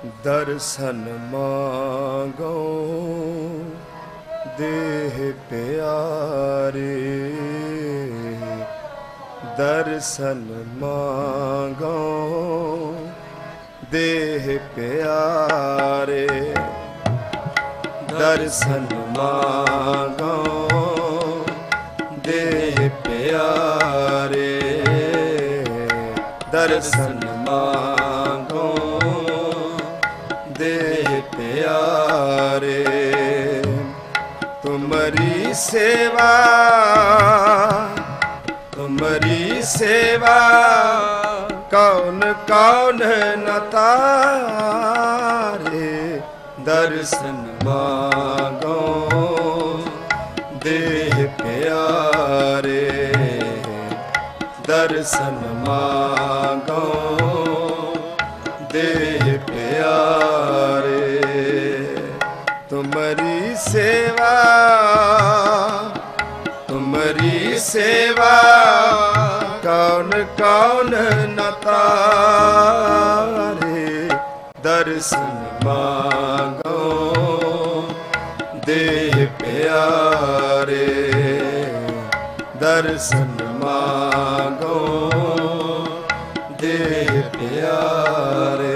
दर्शन मांगो देह प्यारे, दर्शन मांगो देह प्यारे, दर्शन मांगो देह प्यारे, दर्शन मांगो देह प्यारे। तुम्हारी सेवा, तुम्हारी सेवा कौन कौन न तारे, दर्शन मांगो देह प्यारे, दर्शन मांगो देह प्यारे। तुम्हारी सेवा, तुम्हारी सेवा कौन कौन न तारे, दर्शन मांगो देह प्यारे, दर्शन मांगो देह प्यारे।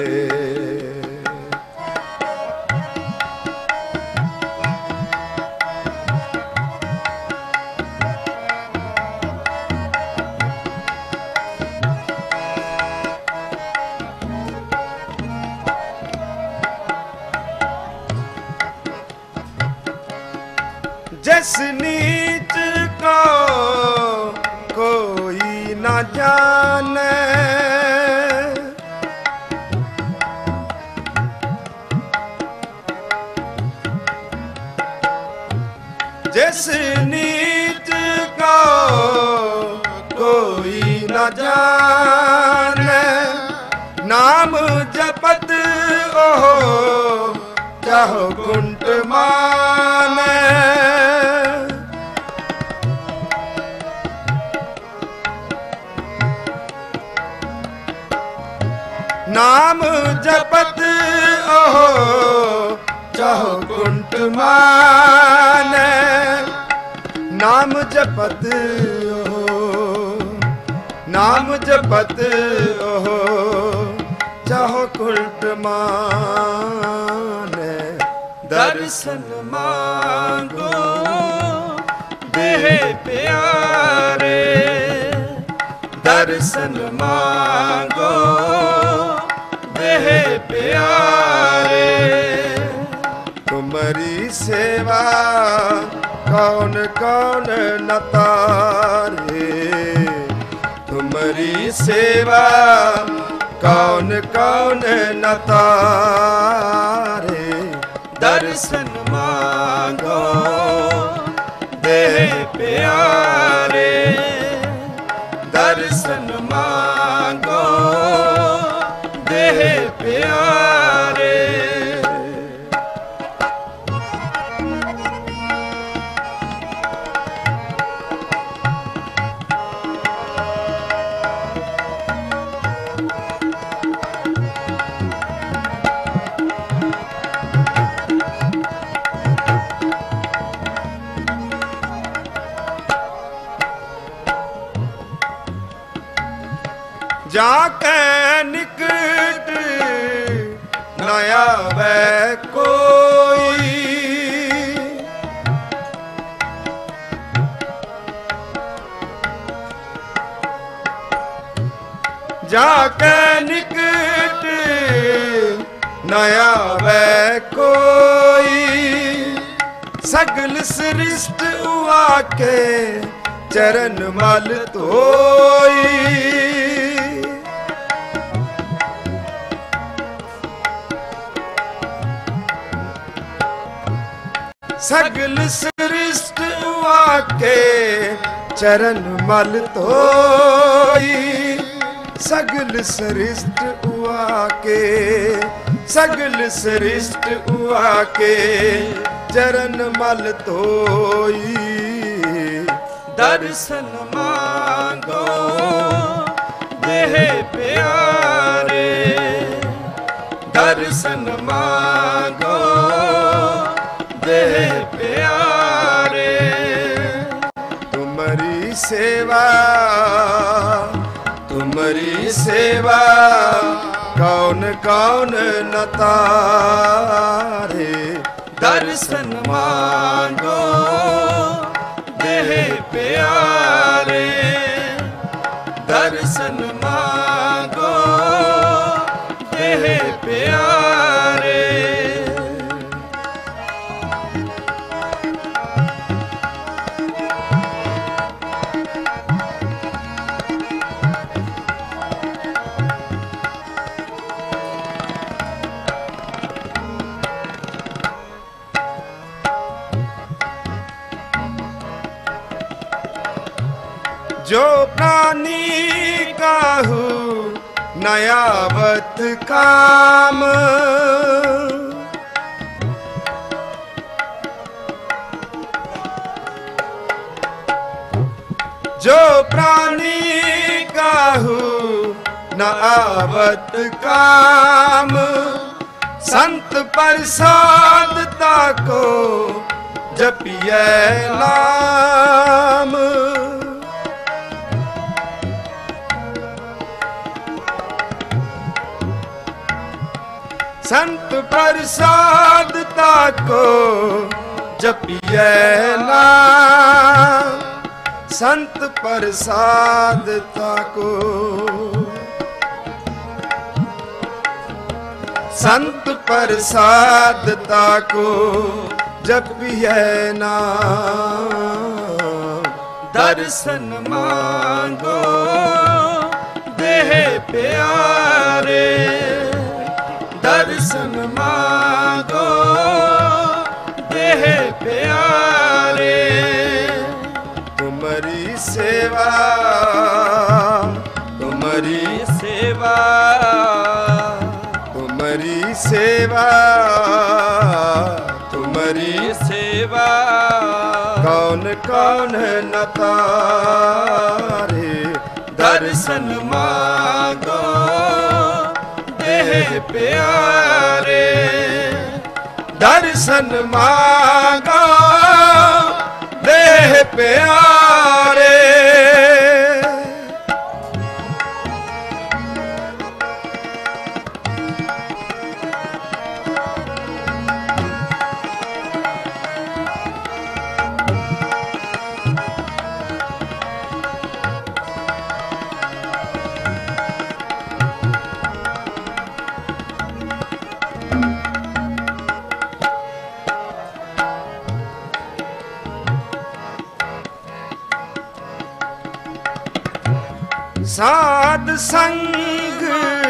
जिस नीच को कोई न जाने, जिस नीच को कोई न जाने, नाम जपत ओहो चाहो कुंट माने, नाम जपत ओहो चाहो कुंट माने, नाम जपत ओहो, नाम जपत ओहो चाहो कुंट माने, दर्शन मांगो देह प्यारे, दर्शन मांगो देह प्यारे। तुम्हारी सेवा कौन कौन न तारे, तुम्हारी सेवा कौन कौन न तारे, दर्शन मांगो देह प्यारे, दर्शन मांगो देह प्यारे। जाके निकट नया वै कोई, जाके निकट नया वै कोई, सगल सृष्ट हुआ के चरण मल धोई, सगल सृष्ट हुआ के चरण मल धोई, सगल सृष्ट हुआ के, सगल सृष्ट हुआ के चरण मल धोई, दर्शन मांगो देह प्यारे, दर्शन मांगो देह प्यारे। तुम्हारी सेवा कौन कौन न तारे। दर्शन मांगो देह प्यारे। दर्शन मांगो देह प्यारे। जो प्राणी काहू नयावत काम। जो प्राणी काहू नयावत काम। संत प्रसाद ताको जपिए नाम। संत प्रसाद ताको जपिए नाम। संत प्रसाद ताको। संत प्रसाद ताको जपिए नाम। दर्शन मांगो देह प्यारे। दर्शन मांगो देह प्यारे। तुम्हारी सेवा तुम्हारी सेवा तुम्हारी सेवा तुम्हारी सेवा कौन कौन न तारे। दर्शन मांगो देह प्यारे। दर्शन मांगो देह प्यारे। साध संग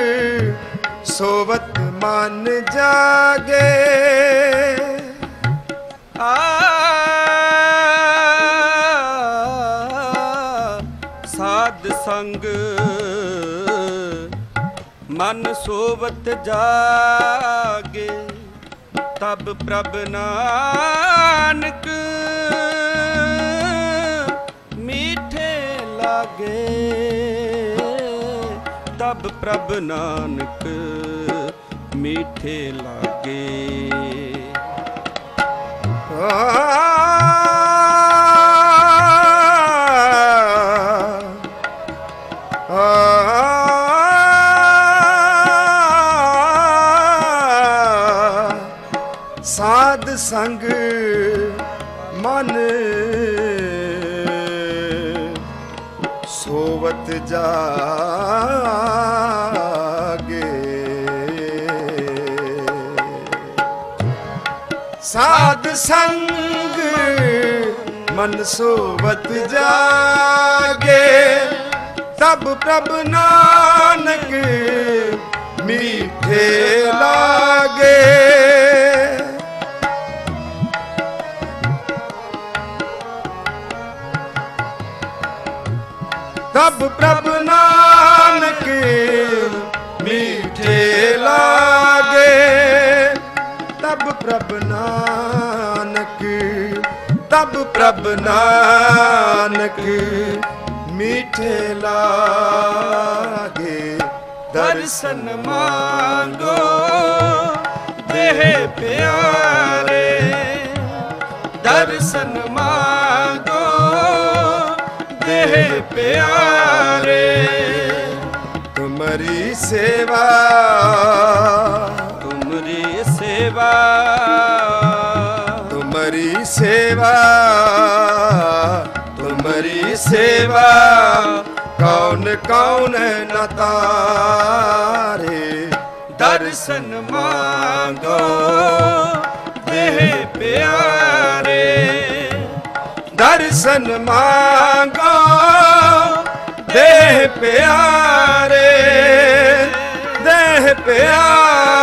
सोवत मन जागे। साध संग मन सोवत जागे। तब प्रभ नानक मीठे लागे। तब प्रभ नानक मीठे लागे। साध संग मन सोवत जागे। साध संग मन सोवत जागे। तब प्रभ नानक मीठे लागे। तब प्रभ नानक मीठे लागे। तब प्रभ नानक तब प्रभ नानक मीठे लागे। दर्शन मांगो ਦੇਹ ਪਿਆਰੇ ਦਰਸ਼ਨ ਮਾਂਗੋ ਦੇਹ ਪਿਆਰੇ ਤੁਮਰੀ ਸੇਵਾ ਤੁਮਰੀ ਸੇਵਾ ਤੁਮਰੀ ਸੇਵਾ ਤੁਮਰੀ ਸੇਵਾ ਕੌਣ ਕੌਣ ਨ ਤਾਰੇ ਦਰਸ਼ਨ ਮਾਂਗੋ ਦੇਹ ਪਿਆਰੇ ਦਰਸ਼ਨ ਮਾਂਗੋ ਦੇਹ ਪਿਆਰੇ ਦੇਹ ਪਿਆਰੇ